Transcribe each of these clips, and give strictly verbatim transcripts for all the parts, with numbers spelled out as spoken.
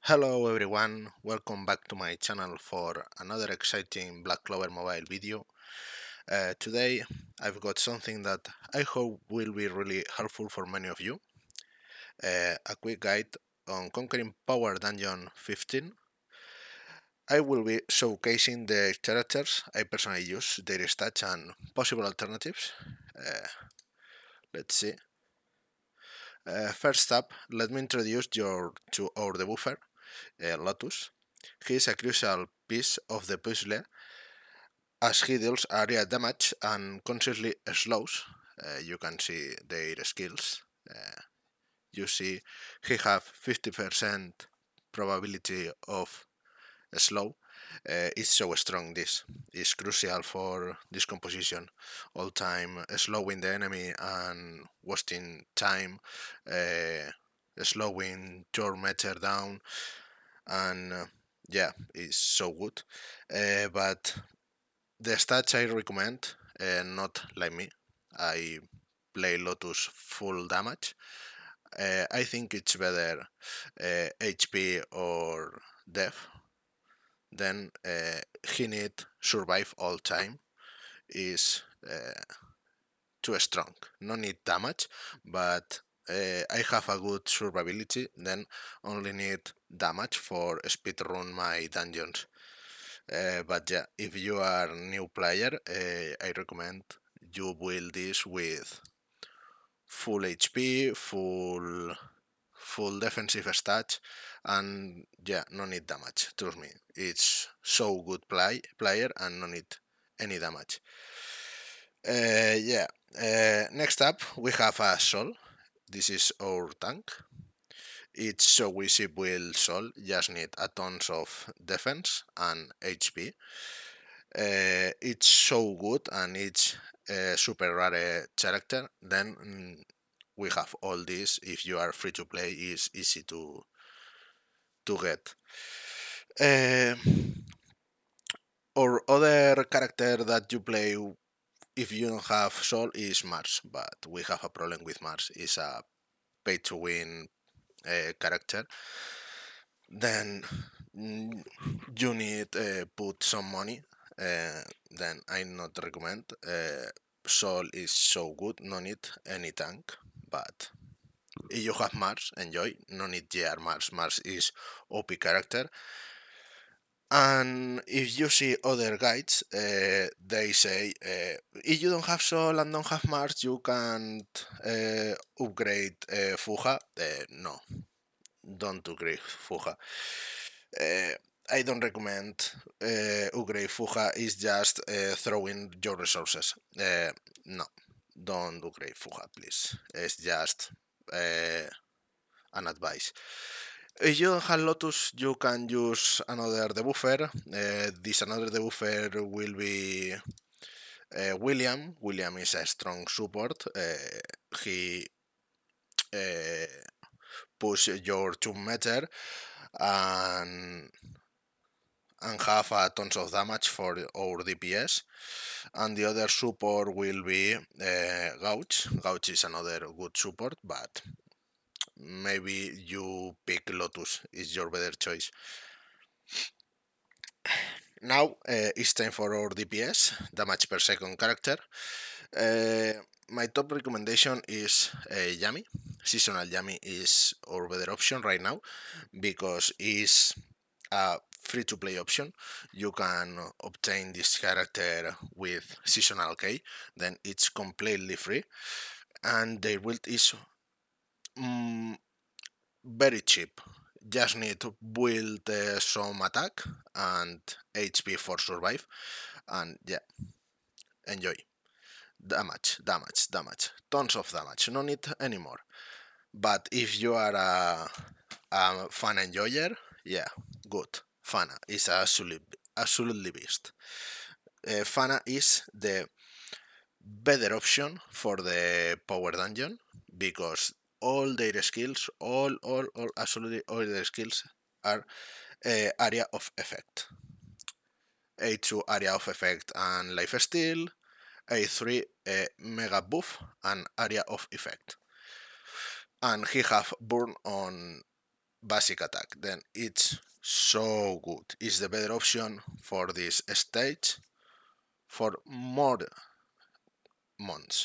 Hello everyone, welcome back to my channel for another exciting Black Clover mobile video. Uh, today I've got something that I hope will be really helpful for many of you. Uh, a quick guide on conquering Power Dungeon fifteen. I will be showcasing the characters I personally use, their stats and possible alternatives. Uh, let's see. Uh, first up, let me introduce you to our debuffer, uh, Lotus. He is a crucial piece of the puzzle as he deals area damage and constantly slows. Uh, you can see their skills. Uh, you see he have fifty percent probability of slow. Uh, it's so strong. This is crucial for this composition. All time slowing the enemy and wasting time, uh, slowing your meter down, and uh, yeah, it's so good. Uh, but the stats I recommend, uh, not like me. I play Lotus full damage. Uh, I think it's better uh, H P or Def. Then uh, he need survive all time is uh, too strong. No need damage, but uh, I have a good survivability. Then only need damage for speedrun my dungeons. Uh, but yeah, if you are a new player, uh, I recommend you build this with full H P, full full defensive stats, and yeah, no need damage. Trust me, it's so good play player and no need any damage. Uh, yeah. Uh, next up, we have a Sol. This is our tank. It's so easy build Sol. Just need a tons of defense and H P. Uh, it's so good and it's a super rare character. Then mm, we have all this. If you are free to play, is easy to to get. Uh, or other character that you play if you don't have Soul is Mars, but we have a problem with Mars. It's a pay to win uh, character. Then mm, you need uh, put some money. Uh, then I not recommend. Uh, Soul is so good, no need any tank. But if you have Mars, enjoy. No need G R Mars. Mars is O P character. And if you see other guides, uh, they say uh, if you don't have Sol and don't have Mars, you can't uh, upgrade uh, Fuja. Uh, no, don't upgrade Fuja. Uh, I don't recommend uh, upgrade Fuja. It's just uh, throwing your resources. Uh, no, don't upgrade Fuja, please. It's just uh, an advice. If you don't have Lotus, you can use another debuffer. Uh, this another debuffer will be uh, William. William is a strong support. Uh, he uh, push your two meter and and have a tons of damage for our D P S. And the other support will be uh, Gouch. Gouch is another good support, but maybe you pick Lotus is your better choice. Now uh, it's time for our D P S, damage per second character. Uh, my top recommendation is uh, Yami. Seasonal Yami is our better option right now because it's a free to play option. You can obtain this character with seasonal K, then it's completely free, and the build is mm, very cheap. Just need to build uh, some attack and H P for survive, and yeah, enjoy. Damage, damage, damage, tons of damage. No need anymore. But if you are a, a fan enjoyer, yeah, good. Fana is absolutely absolutely beast. Uh, Fana is the better option for the power dungeon because all their skills, all, all, all, absolutely all their skills are uh, area of effect. A two area of effect and lifesteal, A three uh, mega buff and area of effect. And he have burn on basic attack, then it's so good. It's the better option for this stage for more months.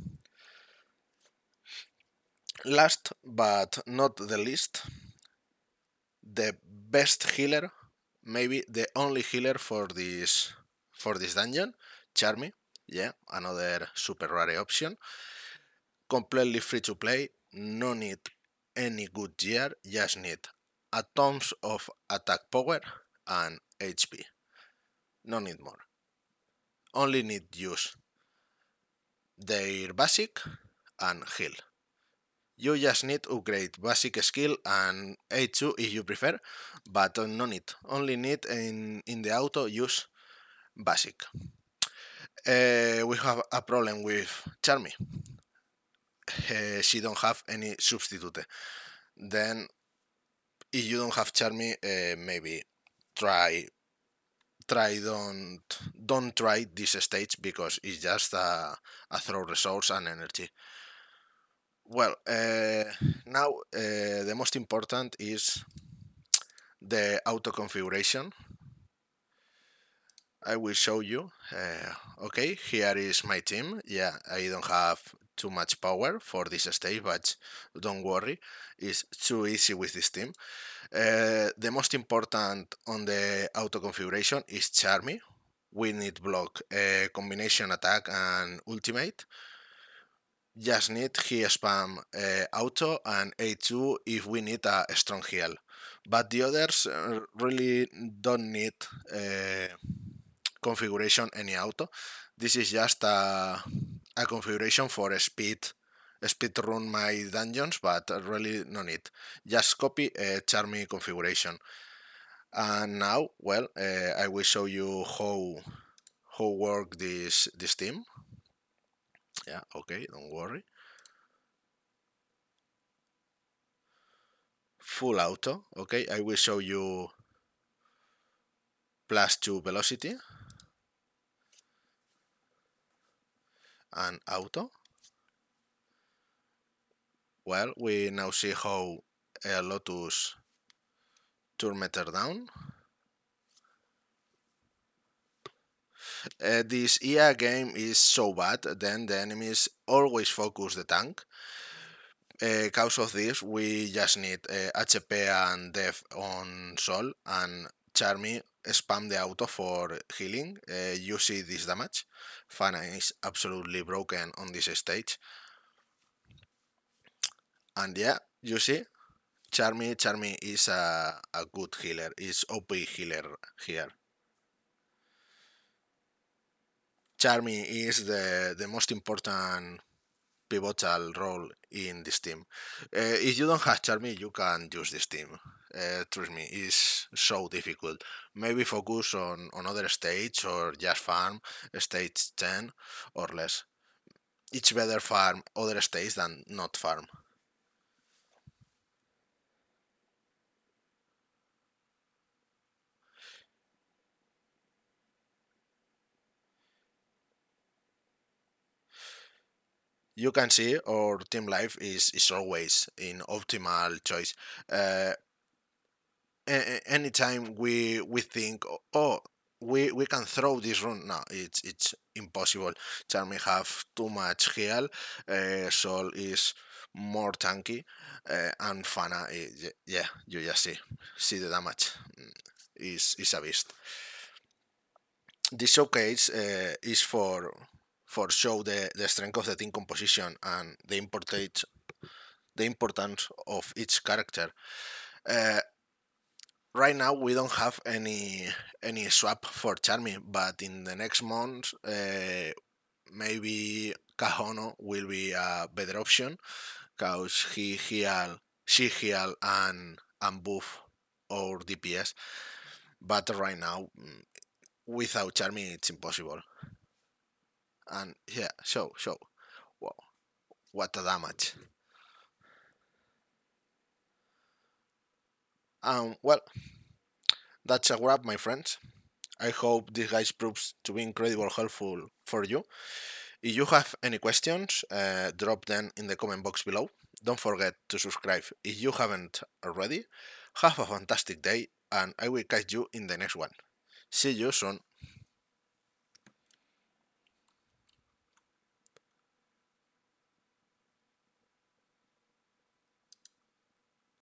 Last but not the least, the best healer, maybe the only healer for this for this dungeon, Charmy. Yeah, another super rare option. Completely free to play, no need any good gear, just need a tons of attack power and H P. No need more. Only need use their basic and heal. You just need upgrade basic skill and A two if you prefer, but no need. Only need in, in the auto use basic. Uh, we have a problem with Charmy. Uh, she don't have any substitute. Then if you don't have Charmy, uh, maybe try try don't don't try this stage because it's just a, a throw resource and energy. Well, uh, now uh, the most important is the auto configuration. I will show you. Uh, okay, here is my team. Yeah, I don't have too much power for this stage, but don't worry, it's too easy with this team. Uh, the most important on the auto configuration is Charmy. We need block, uh, combination attack and ultimate. Just need he spam uh, auto and A two if we need a strong heal. But the others uh, really don't need uh, configuration any auto. This is just a, a configuration for a speed speed run my dungeons, but really no need. Just copy a Charmy configuration. And now, well, uh, I will show you how how work this this team. Yeah, okay, don't worry. Full auto. Okay, I will show you plus two velocity and auto. Well, we now see how a Lotus turn meter down. Uh, this E A game is so bad, then the enemies always focus the tank. Uh, cause of this, we just need uh, H P and Def on Sol and Charmy spam the auto for healing. Uh, you see this damage. Fana is absolutely broken on this stage. And yeah, you see, Charmy, Charmy is a, a good healer, is O P healer here. Charmy is the, the most important pivotal role in this team. Uh, if you don't have Charmy, you can use this team. Uh, trust me, it's so difficult. Maybe focus on, on other stage or just farm stage ten or less. It's better farm other stage than not farm. You can see our team life is, is always in optimal choice. Uh, anytime we we think, oh, we we can throw this run, no, it's it's impossible. Charmy have too much heal. Uh, Sol is more tanky, uh, and Fana, uh, yeah, you just see see the damage. Mm, is is a beast. This showcase uh, is for for show the, the strength of the team composition and the importance the importance of each character. Uh, right now we don't have any any swap for Charmy, but in the next month uh, maybe Kahono will be a better option because he heal, she heal and and buff our D P S. But right now mm, without Charmy it's impossible. And yeah, show show. Wow, what a damage! Um, well, that's a wrap, my friends. I hope this guide proves to be incredibly helpful for you. If you have any questions, uh, drop them in the comment box below. don't forget to subscribe if you haven't already. Have a fantastic day, and I will catch you in the next one. See you soon.